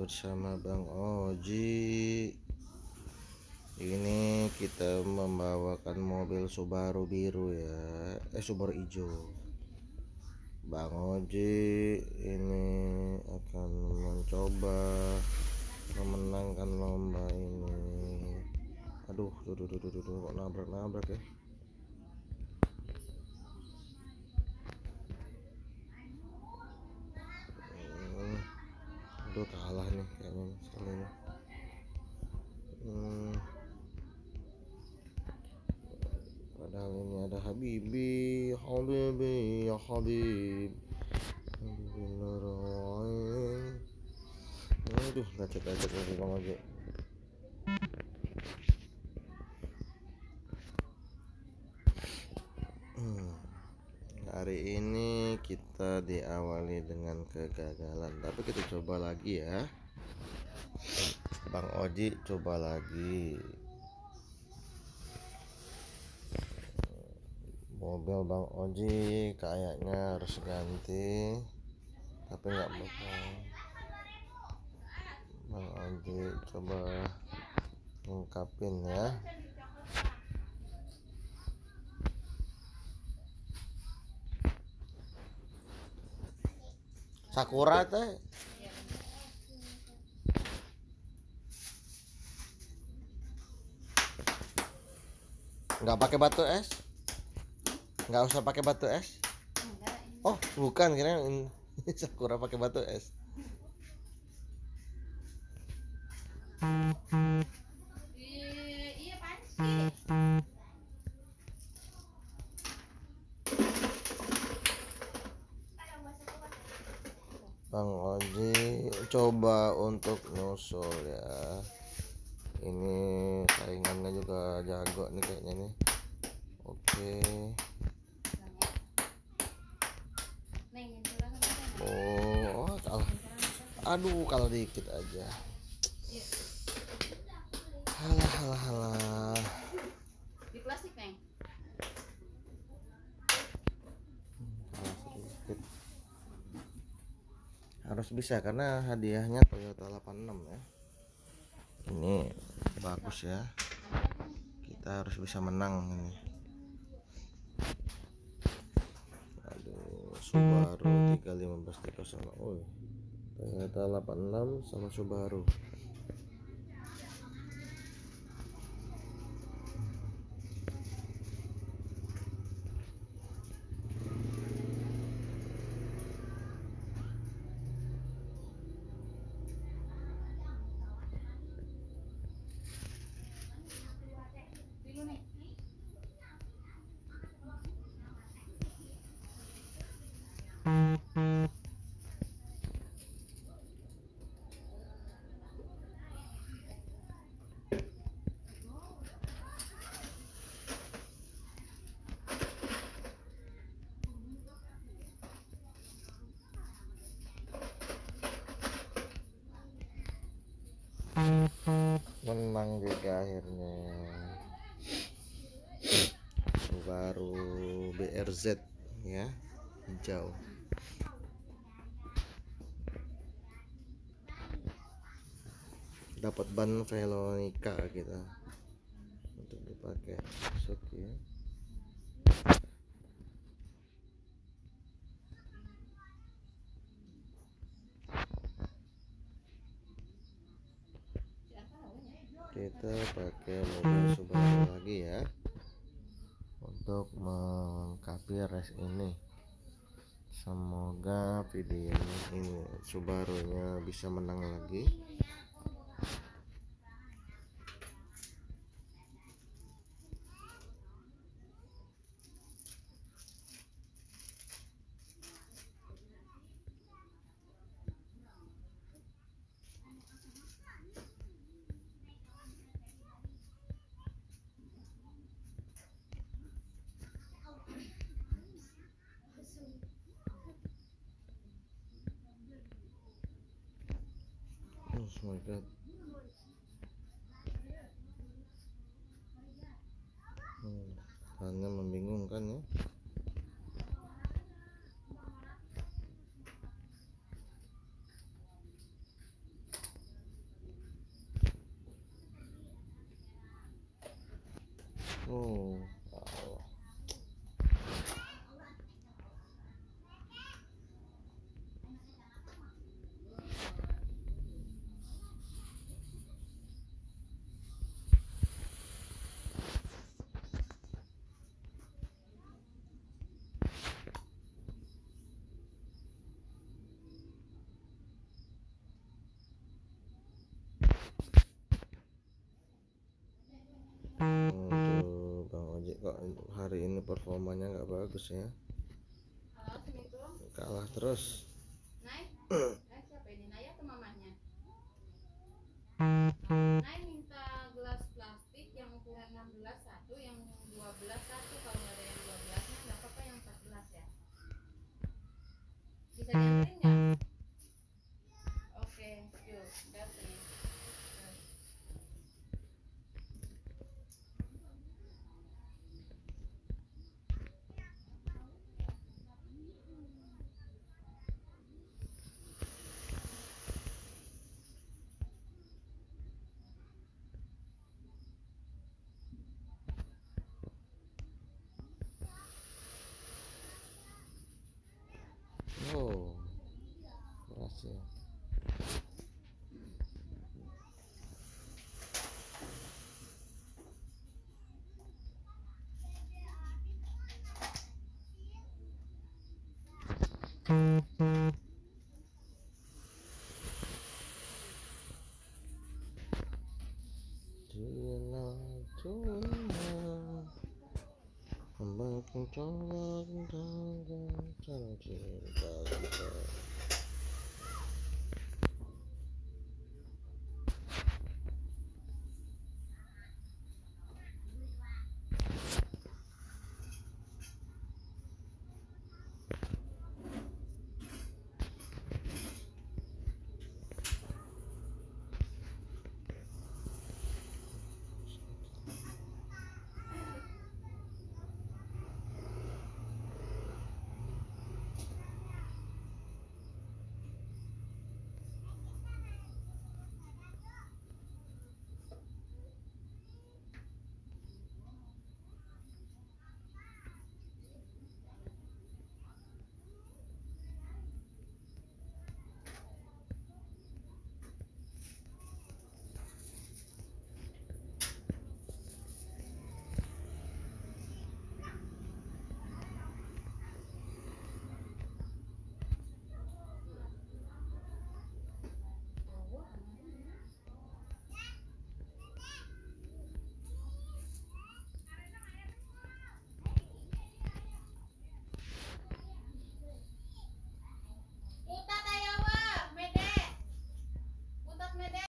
bersama Bang Oji. Ini kita membawakan mobil Subaru biru ya, Subaru hijau. Bang Oji ini akan mencoba memenangkan lomba ini. Aduh, kok nabrak ya. Aduh, kalah nih kayaknya sekali ini. Padahal ini ada Habibi ya Habib. Aduh, lecet lagi Bang Oji. Hari ini kita diawali dengan kegagalan, tapi kita coba lagi ya. Bang Oji coba lagi. Mobil Bang Oji kayaknya harus ganti, tapi nggak bakal. Bang Oji coba ngungkapin ya. Sakura teh nggak pakai batu es, nggak usah pakai batu es. Oh bukan, kira Sakura pakai batu es. Iya panci. Bang Oji coba untuk nyusul ya. Ini saingannya juga jago nih kayaknya nih. Oke. Oh, kalah. Aduh, kalah dikit aja. Halah. Di plastik, Neng. Harus bisa karena hadiahnya Toyota 86 ya. Ini bagus ya. Kita harus bisa menang ini. Aduh, Subaru 315 oh, Toyota 86 sama Subaru. Menang juga akhirnya. Subaru BRZ ya, hijau. Dapat ban Velonica kita untuk dipakai besok ya. Kita pakai mobil Subaru lagi ya untuk melengkapi race ini. Semoga video ini Subarunya bisa menang lagi. Oh my god. Hanya membingungkan ya. Oh, Allah. Untuk Bang Ojek kok hari ini performanya nggak bagus ya, Halo, Assalamualaikum. kalah terus. Naik. Siapa ini? Naya atau mamanya? Naik minta gelas plastik yang ukuran 16 satu, yang 12 satu. Kalau nggak ada yang 12-nya nggak apa-apa, yang 14 ya. Bisa dianterin nggak? Oke, yuk, udah sini. Oh, berhasil. Dialah Tuhan, hamba ku coba cinta kita.